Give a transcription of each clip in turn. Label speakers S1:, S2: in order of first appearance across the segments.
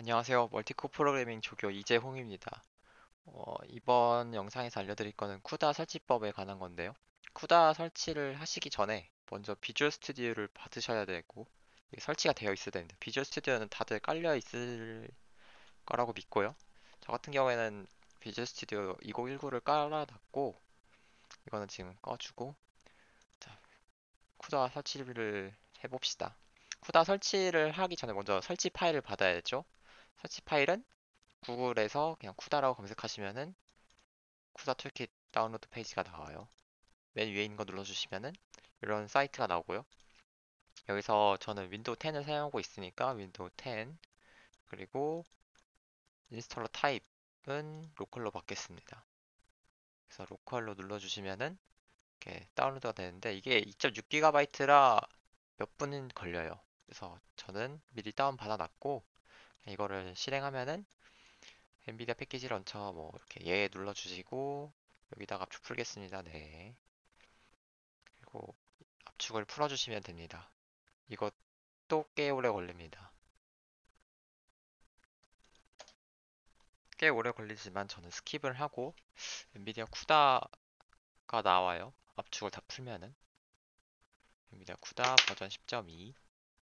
S1: 안녕하세요. 멀티코 프로그래밍 조교 이재홍입니다. 이번 영상에서 알려드릴 거는 쿠다 설치법에 관한 건데요. 쿠다 설치를 하시기 전에 먼저 비주얼 스튜디오를 받으셔야 되고 이게 설치가 되어 있어야 되는데 비주얼 스튜디오는 다들 깔려 있을 거라고 믿고요. 저 같은 경우에는 비주얼 스튜디오 2019를 깔아놨고 이거는 지금 꺼주고 자, 쿠다 설치를 해봅시다. 쿠다 설치를 하기 전에 먼저 설치 파일을 받아야죠. 설치 파일은 구글에서 그냥 쿠다라고 검색하시면은 쿠다 툴킷 다운로드 페이지가 나와요. 맨 위에 있는 거 눌러주시면은 이런 사이트가 나오고요. 여기서 저는 윈도우 10을 사용하고 있으니까 윈도우 10 그리고 인스톨러 타입은 로컬로 받겠습니다. 그래서 로컬로 눌러주시면은 이렇게 다운로드가 되는데 이게 2.6GB라 몇 분은 걸려요. 그래서 저는 미리 다운 받아놨고 이거를 실행하면은 엔비디아 패키지 런처 뭐 이렇게 예 눌러주시고 여기다가 압축 풀겠습니다. 네. 그리고 압축을 풀어주시면 됩니다. 이것도 꽤 오래 걸립니다. 꽤 오래 걸리지만 저는 스킵을 하고 엔비디아 쿠다가 나와요. 압축을 다 풀면은 엔비디아 쿠다 버전 10.2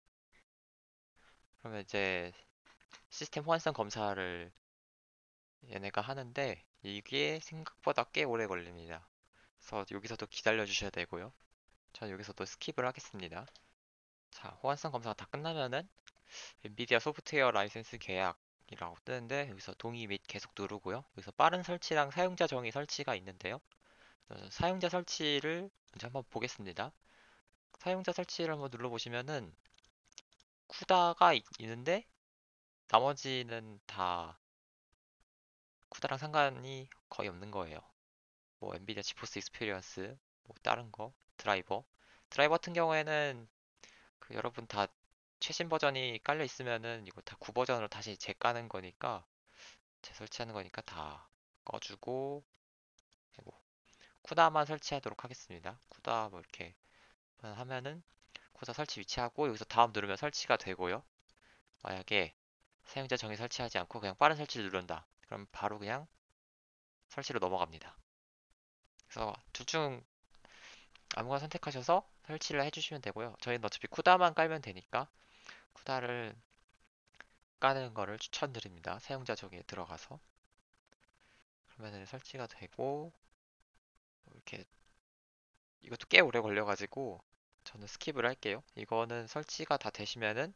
S1: 그러면 이제 시스템 호환성 검사를 얘네가 하는데 이게 생각보다 꽤 오래 걸립니다. 그래서 여기서도 기다려 주셔야 되고요. 전 여기서도 스킵을 하겠습니다. 자, 호환성 검사가 다 끝나면은 엔비디아 소프트웨어 라이센스 계약이라고 뜨는데 여기서 동의 및 계속 누르고요. 여기서 빠른 설치랑 사용자 정의 설치가 있는데요. 사용자 설치를 먼저 한번 보겠습니다. 사용자 설치를 한번 눌러보시면은 쿠다가 있는데 나머지는 다 쿠다랑 상관이 거의 없는 거예요. 뭐 엔비디아 지포스 익스피리언스, 뭐 다른 거, 드라이버 같은 경우에는 그 여러분 다 최신 버전이 깔려 있으면은 이거 다 9버전으로 다시 재까는 거니까 재설치하는 거니까 다 꺼주고 뭐 쿠다만 설치하도록 하겠습니다. 쿠다 뭐 이렇게 하면은 쿠다 설치 위치하고 여기서 다음 누르면 설치가 되고요. 만약에 사용자 정의 설치하지 않고 그냥 빠른 설치를 누른다. 그럼 바로 그냥 설치로 넘어갑니다. 그래서 둘 중 아무거나 선택하셔서 설치를 해주시면 되고요. 저희는 어차피 쿠다만 깔면 되니까 쿠다를 까는 거를 추천드립니다. 사용자 정의에 들어가서 그러면 설치가 되고 이렇게 이것도 꽤 오래 걸려가지고 저는 스킵을 할게요. 이거는 설치가 다 되시면은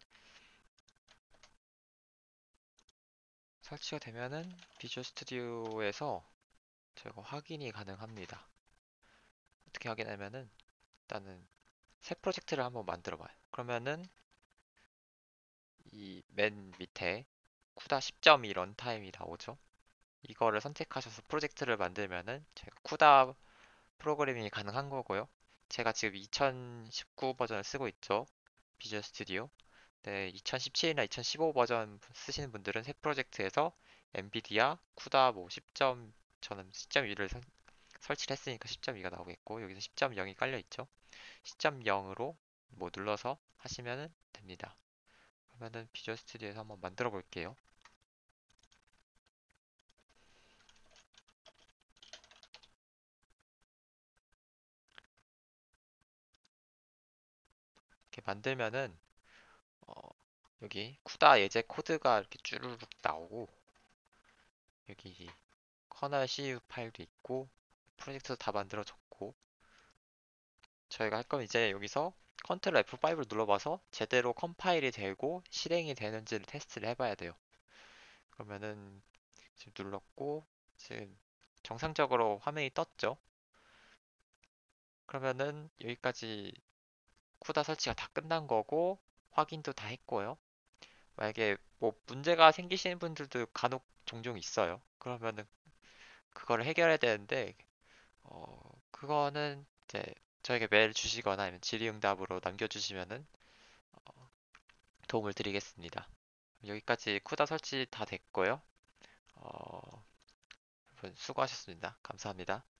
S1: 설치가 되면은 비주얼 스튜디오에서 저희가 확인이 가능합니다. 어떻게 확인하면은 일단은 새 프로젝트를 한번 만들어 봐요. 그러면은 이 맨 밑에 쿠다 10.2 런타임이 나오죠. 이거를 선택하셔서 프로젝트를 만들면은 제가 쿠다 프로그래밍이 가능한 거고요. 제가 지금 2019 버전을 쓰고 있죠. 비주얼 스튜디오. 네, 2017이나 2015 버전 쓰시는 분들은 새 프로젝트에서 엔비디아 쿠다 뭐 10점 저는 10.2를 설치를 했으니까 10.2가 나오겠고 여기서 10.0이 깔려 있죠. 10.0으로 뭐 눌러서 하시면 됩니다. 그러면은 비주얼 스튜디오에서 한번 만들어 볼게요. 이렇게 만들면은 어, 여기 쿠다 예제 코드가 이렇게 쭈루룩 나오고 여기 커널 CU 파일도 있고 프로젝트도 다 만들어졌고 저희가 할 건 이제 여기서 컨트롤 F5를 눌러봐서 제대로 컴파일이 되고 실행이 되는지를 테스트를 해봐야 돼요. 그러면은 지금 눌렀고 지금 정상적으로 화면이 떴죠. 그러면은 여기까지 쿠다 설치가 다 끝난 거고 확인도 다 했고요. 만약에 뭐 문제가 생기시는 분들도 간혹 종종 있어요. 그러면은 그거를 해결해야 되는데 그거는 이제 저에게 메일 주시거나 아니면 질의응답으로 남겨주시면은 어, 도움을 드리겠습니다. 여기까지 쿠다 설치 다 됐고요. 여러분 수고하셨습니다. 감사합니다.